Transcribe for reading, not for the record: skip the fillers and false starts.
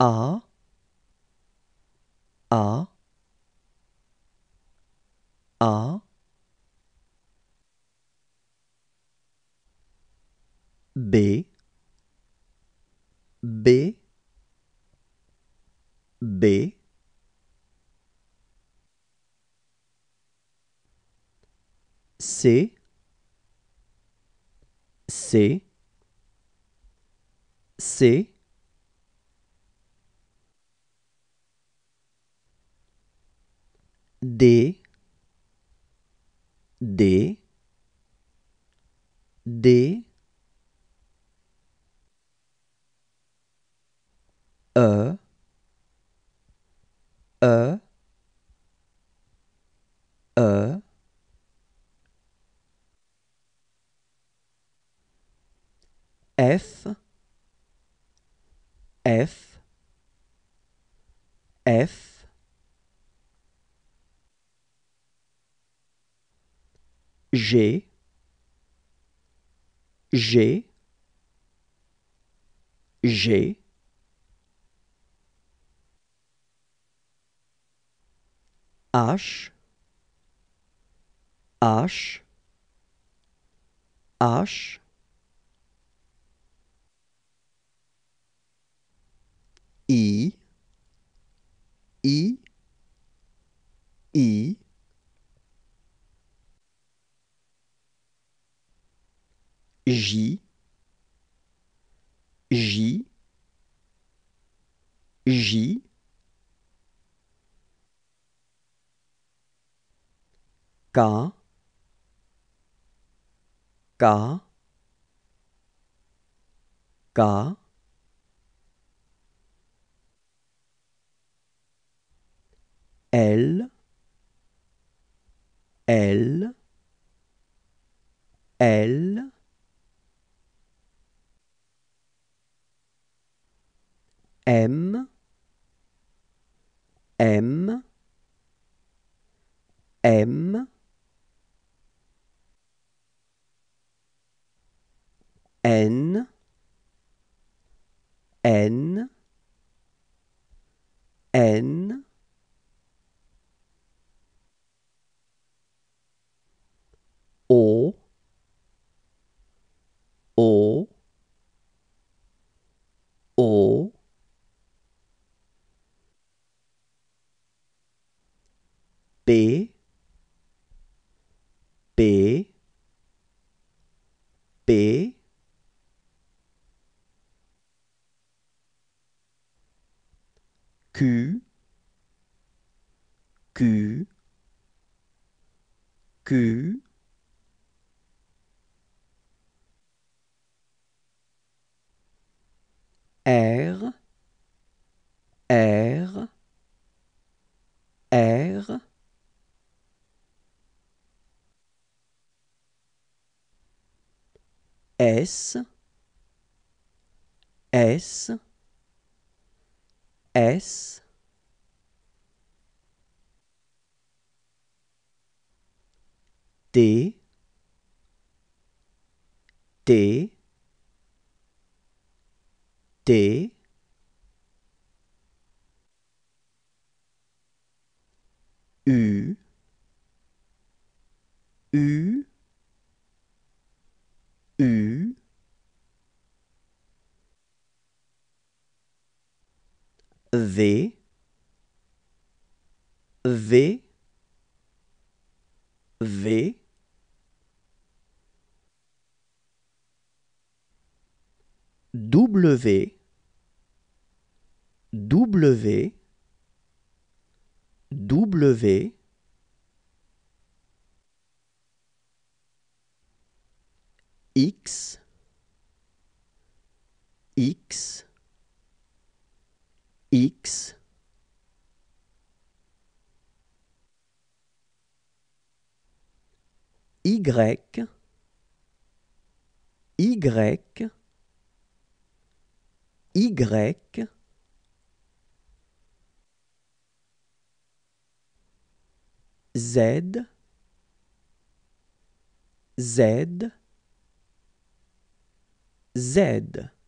A, A, A, B, B, B, C, C, C, D, D, D, E, E, E, F, F, F, G, G, G, H, H, H, I, I, I, J, J, J, K, K, K, L, L, L, M, M, M, N, N, N, O, O, O, P, P, P, Q, Q, Q, R, R, R, S, S, S, T, T, T, U, U, U, V, V, V, W, W, W, X, X, X, Y, Y, Y, Z, Z, Z.